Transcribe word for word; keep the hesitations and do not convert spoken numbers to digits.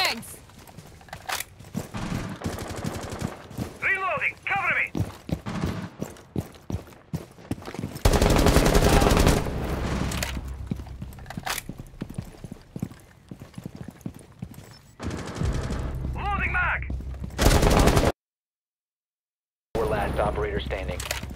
Thanks. Reloading! Cover me! Loading mag! Four last operator standing.